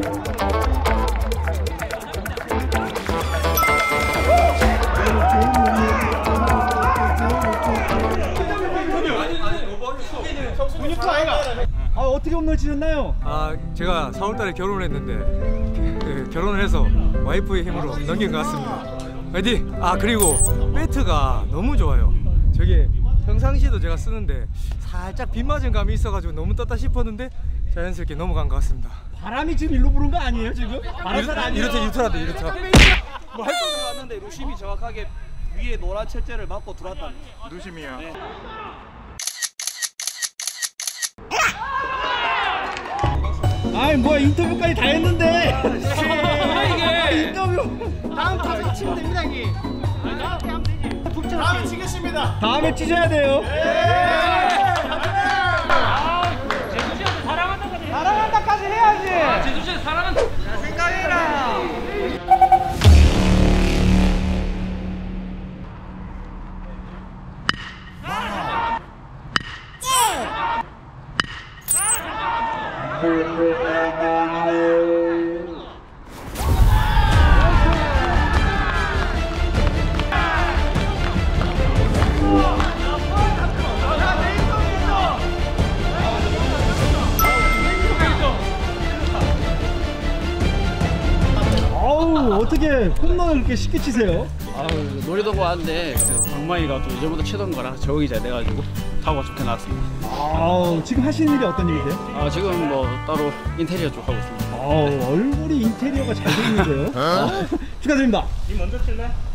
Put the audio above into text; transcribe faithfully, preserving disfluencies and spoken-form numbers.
아, 어떻게 홈런을 치셨나요? 아, 제가 사월달에 결혼을 했는데 그, 결혼을 해서 와이프의 힘으로 넘긴 것 같습니다. 화이팅! 아, 그리고 배트가 너무 좋아요. 저게 평상시에도 제가 쓰는데 살짝 빗 맞은 감이 있어가지고 너무 떴다 싶었는데 자연스럽게 넘어간 것 같습니다. 바람이 지금 일로 부는 거 아니에요 지금? 바람산 아니에요? 이렇다 유타라도 이렇다. 뭐 할 거 들어갔는데 루심이 정확하게 위에 노란 철제를 맞고 들어왔다. 루심이야. 네. 아이 뭐야 인터뷰까지 다 했는데. 이게 인터뷰. 다음 타석 치면 됩니다 이게. 다음에 치겠습니다. 다음에 찢어야 돼요. 제주시한테 사랑한다까지 사랑한다까지 해야지. 제주시한테 사랑한다. 야, 생각해라. 아우 어떻게 홈런을 이렇게 쉽게 치세요? 아, 노리던 거 왔는데 그 방망이가 또 예전부터 치던 거라 적응이 잘 돼가지고 타구가 좋게 나왔습니다. 아우 지금 하시는 일이 어떤 일이세요? 아, 지금 뭐 따로 인테리어 쪽 하고 있습니다. 아우 얼굴이 인테리어가 잘 돼 있는데요. 축하드립니다. 니 먼저 칠래?